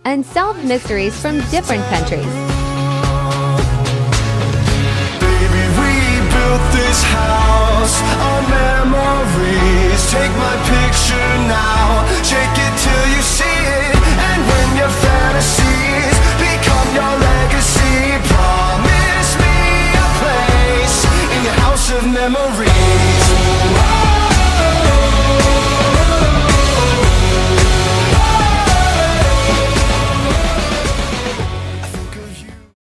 unsolved mysteries from different countries. Baby, we built this house